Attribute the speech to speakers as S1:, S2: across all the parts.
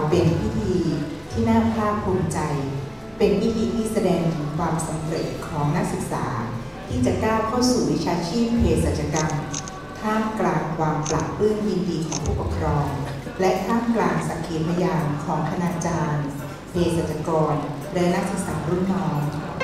S1: เป็นพิธีที่น่าภาคภูมิใจเป็นพิธีที่แสดงถึงความสำเร็จของนักศึกษาที่จะก้าวเข้าสู่วิชาชีพเภสัชกรรมท่ามกลางความปราบปลื้มยินดีของผู้ปกครองและท่ามกลางสักขีพยานของคณาจารย์เภสัชกรและนักศึกษารุ่นน้อง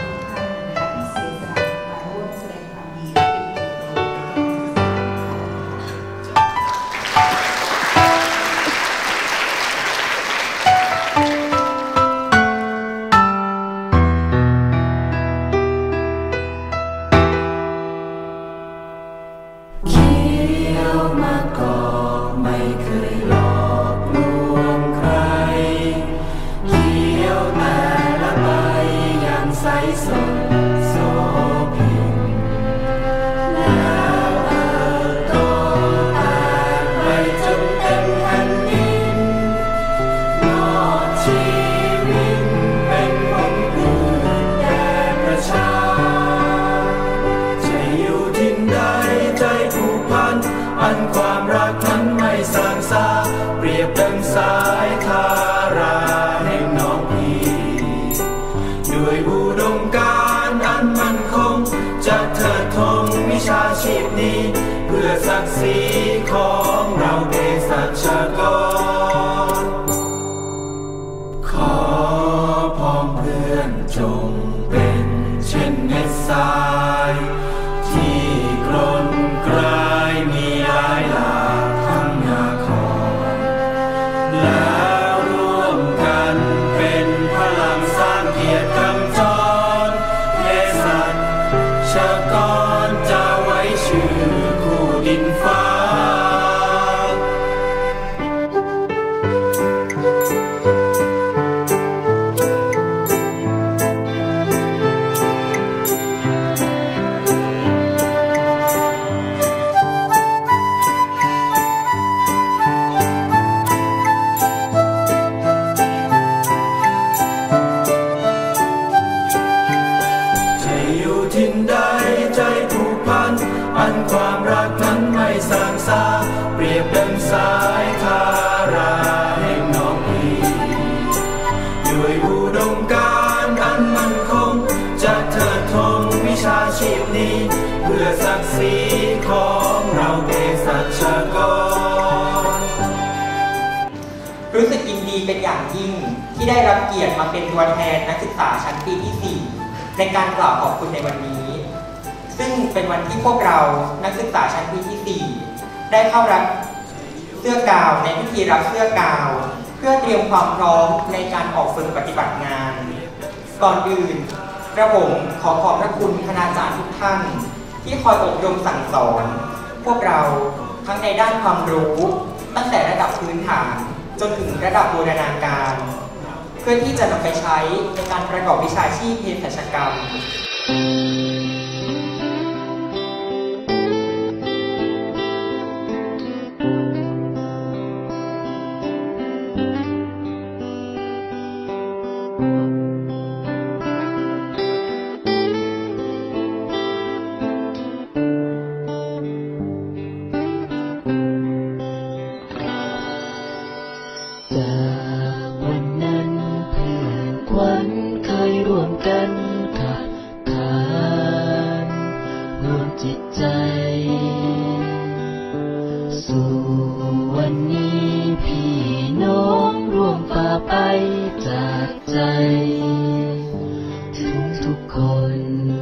S2: ความรักนั้นไม่สางซาเปรียบดังสายทาราแห่งน้องพี่ด้วยอุดมการณ์อันมั่นคงจะเทิดธงวิชาชีพนี้เพื่อศักดิ์ศรีของเราเภสัชกรขอพ้องเพื่อนจงเป็นเช่นเม็ดทรายที่กลนกลายมีหลายหลากทั้งนาครแล้วร่วมกันเป็นพลังสร้างเกียรติกำจรเภสัชกรจะไว้ชื่อคู่ดินฟ้าทินใดใจผูกพันอันความรักนั้นไม่สางซาเปรียบดังสายทาราแห่งน้องพี่ด้วยอุดมการณ์อันมั่นคงจะเทิดธงวิชาชีพนี้เพื่อศักดิ์ศรีของเราเภสัชกร
S3: รู้สึกยินดีเป็นอย่างยิ่งที่ได้รับเกียรติมาเป็นตัวแทนนักศึกษาชั้นปีที่ 4ในการกล่าวขอบคุณในวันนี้ซึ่งเป็นวันที่พวกเรานักศึกษาชั้นปีที่ 4ได้เข้ารับเสื้อกาวในพิธีรับเสื้อกาวเพื่อเตรียมความพร้อมในการออกฝึกปฏิบัติงานก่อนอื่นกระผมขอขอบพระคุณคณาจารย์ทุกท่านที่คอยอบรมสั่งสอนพวกเราทั้งในด้านความรู้ตั้งแต่ระดับพื้นฐานจนถึงระดับบูรณาการเพื่อที่จะนำไปใช้ในการประกอบวิชาชีพเภสัชกรรม
S4: เคยร่วมกันขับขานรวมจิตใจสู่วันนี้พี่น้องร่วมฝ่าไปจากใจทุกคน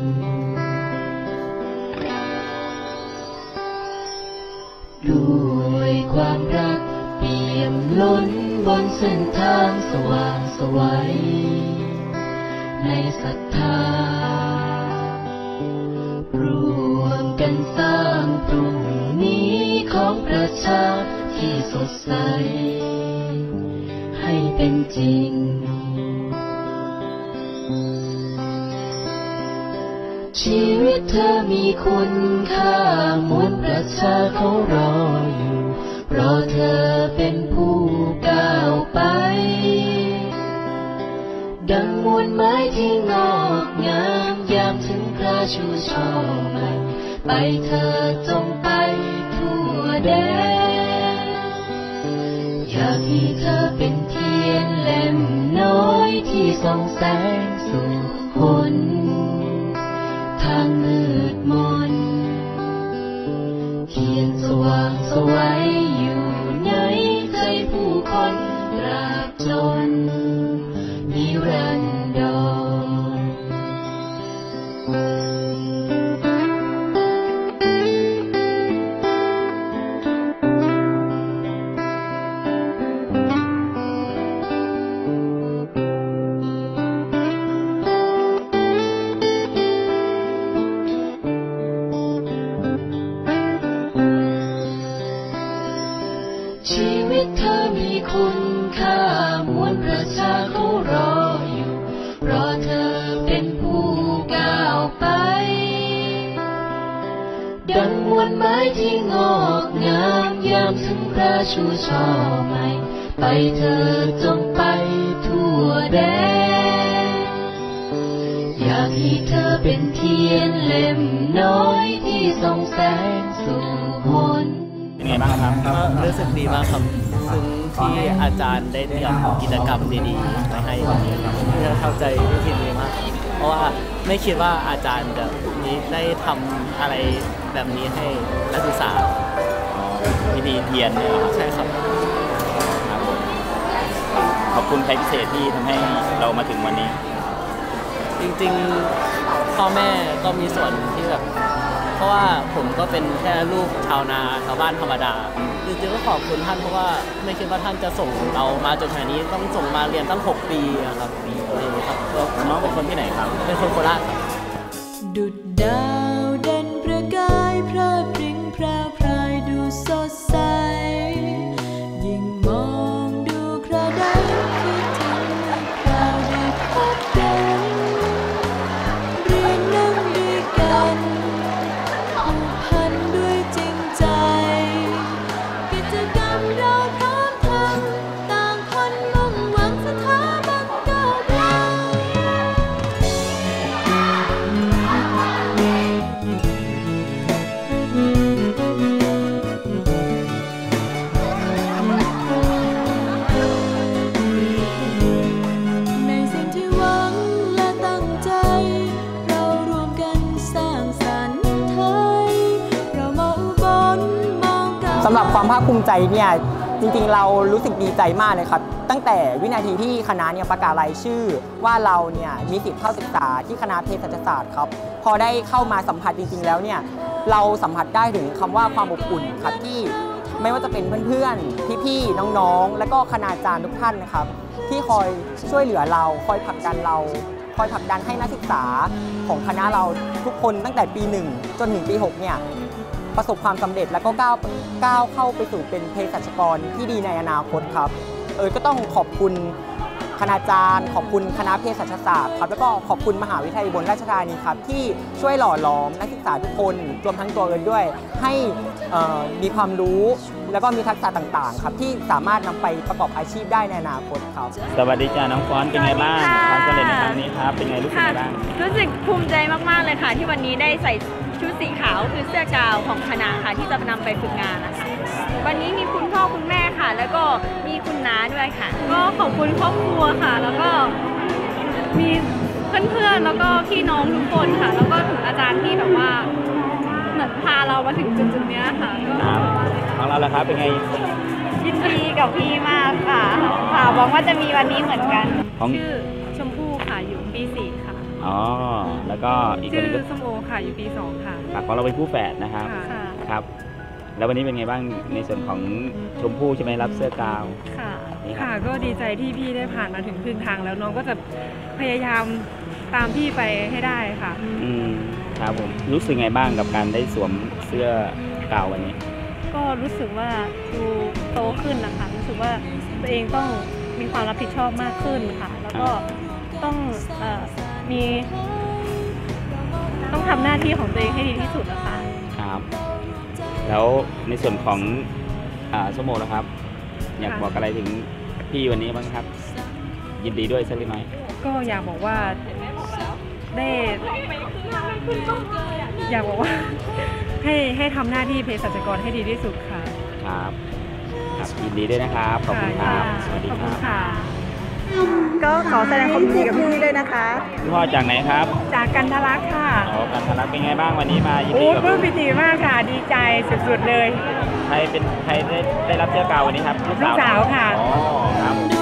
S4: ด้วยความรักเปี่ยมล้นบนเส้นทางสว่างไสวในศรัทธารวมกันสร้างพรุ่งนี้ของประชาที่สดใสให้เป็นจริงชีวิตเธอมีคุณค่ามวลประชาเขารออยู่เพราะเธอเป็นผู้ก้าวไปดังมวลไม้ที่งอกงามยามถึงพระชูช่อมันไปเธอจงไปทั่วแดนอยากให้เธอเป็นเทียนที่ส่องแสงสู่หนทางมืดมนเทียนสว่างสวัยอยู่ในใจผู้คนตราบจนนิรันดรชีวิตเธอมีคุณค่ามวลประชาเขารออยู่เพราะเธอเป็นผู้ก้าวไปดังมวลไม้ที่งอกงามยามถึงพระชูช่อใหม่ไปเธอจงไปทั่วแดนอยากให้เธอเป็นเทียนเล่มน้อยที่ส่องแสงสู่หน
S5: เป็นไงบ้างครับรู้สึกดีมากครับซึ่งที่อาจารย์ได้เตรียมกิจกรรมดีๆมาให้วันนี้ครับเข้าใจพี่ทีมดีมากเพราะว่าไม่คิดว่าอาจารย์จะได้ทำอะไรแบบนี้ให้นักศึกษาพิธีเทียนเนี่ยครับใช่ครับ
S6: ขอบคุณใครพิเศษที่ทำให้เรามาถึงวันนี้
S5: จริงๆพ่อแม่ก็มีส่วนที่แบบเพราะว่าผมก็เป็นแค่ลูกชาวนาชาวบ้านธรรมดาจริงๆก็ขอบคุณท่านเพราะว่าไม่คิดว่าท่านจะส่งเรามาจนขนาดนี้ต้องส่งมาเรียนตั้ง6 ปีครับครับ
S6: น้องเป็นคนที่ไหนครับ
S5: เป็นคนโคราชครับ
S7: ดุจดาวเด่นประกายพระปริงแพรวพรายดูสดใสยิ่งมองดูคราใดคิดถึงคราวได้พบกันเรียนนั่งด้วยกันผูกพันด้วยจริงใจกิจกรรมเราพร้อมทำต่างคนมุ่งหวังสถาบันก้าวไกลในสิ่งที่หวังและตั้งใจเรารวมกันสร้างสรรค์ไทยเรามาอุบลมองกัน
S3: สำหรับความภาคภูมิใจเนี่ยจริงๆเรารู้สึกดีใจมากเลยครับตั้งแต่วินาทีที่คณะเนี่ยประกาศรายชื่อว่าเราเนี่ยมีสิทธิ์เข้าศึกษาที่คณะเภสัชศาสตร์ครับพอได้เข้ามาสัมผัสจริงๆแล้วเนี่ยเราสัมผัสได้ถึงคำว่าความอบอุ่นครับที่ไม่ว่าจะเป็นเพื่อนๆพี่ๆน้องๆและก็คณาจารย์ทุกท่านนะครับที่คอยช่วยเหลือเราคอยผลักดันเราคอยผลักดันให้นักศึกษาของคณะเราทุกคนตั้งแต่ปี 1 จนถึงปี 6เนี่ยประสบความสำเร็จแล้วก็ก้าวเข้าไปสู่เป็นเภสัชกรที่ดีในอนาคตครับก็ต้องขอบคุณคณาจารย์ขอบคุณคณะเภสัชศาสตร์ครับแล้วก็ขอบคุณมหาวิทยาลัยอุบลราชธานีครับที่ช่วยหล่อหลอมนักศึกษาทุกคนรวมทั้งตัวด้วยให้มีความรู้แล้วก็มีทักษะต่างๆครับที่สามารถนำไปประกอบอาชีพได้ในอนาคตครับ
S6: สวัสดีจ้าน้องฟอนเป็นไงบ้างความสำเร็จในครั้งนี้ครับเป็นไงรู้สึกไงบ้าง
S8: รู้สึกภูมิใจมากๆเลยค่ะที่วันนี้ได้ใส่ชุดสีขาวคือเสื้อกาวของคณะค่ะที่จะนำไปฝึกงานนะคะวันนี้มีคุณพ่อคุณแม่ค่ะแล้วก็มีคุณน้าด้วยค่ะก็ขอบคุณครอบครัวค่ะแล้วก็มีเพื่อนๆแล้วก็พี่น้องทุกคนค่ะแล้วก็ถึงอาจารย์ที่แบบว่าเหมือนพาเรามาถึงจุดๆนี้ค่ะก็
S6: ของเราล่ะครับเป็นไง
S8: ยินดีกับพี่มากค่ะหวังว่าจะมีวันนี้เหมือนกันชื่อชมพู่ค่ะอยู่ปี 4ค่ะ
S6: อ๋อแล้วก็อีกคน
S8: ชื่อส้มโอค่ะอยู่ปี 2ค่ะ
S6: ของเราเป็นผู้แฝดนะครับครับแล้ววันนี้เป็นไงบ้างในส่วนของชมพู่ใช่ไหมรับเสื้อกาว
S8: ค่ะก็ดีใจที่พี่ได้ผ่านมาถึงครึ่งทางแล้วน้องก็จะพยายามตามพี่ไปให้ได้ค่ะ
S6: ครับผมรู้สึกไงบ้างกับการได้สวมเสื้อกาววันนี้
S8: ก็รู้สึกว่าดูโตขึ้นนะคะรู้สึกว่าตัวเองต้องมีความรับผิดชอบมากขึ้นค่ะแล้วก็ต้องต้องทำหน้าที่ของตัวเองให้ดีที่สุดนะคะ
S6: ครับแล้วในส่วนของสมโมนะครับอยากบอกอะไรถึงพี่วันนี้บ้างครับยินดีด้วยสักนิดหน่อย
S8: ก็อยากบอกว่าให้ทำหน้าที่เภสัชกรให้ดีที่สุดค่ะ
S6: ครับยินดีด้วยนะครับขอบคุณครับสวัสดีครับ
S8: ก็ขอแสดงความยินดีกับพี่ๆด้วยนะคะ
S6: คุณพ่อจากไหนครับ
S8: จากกันทะลักค่ะ
S6: อ๋อกันทะลักเป็นไงบ้างวันนี้มายิน
S8: โอ้
S6: ดีกับ
S8: ปลื้มปิติมากค่ะ ดีใจสุดๆเลย
S6: ใครได้รับเสื้อกาววันนี้ครับ
S8: ลูกสาวค่ะ
S6: อ๋อครับ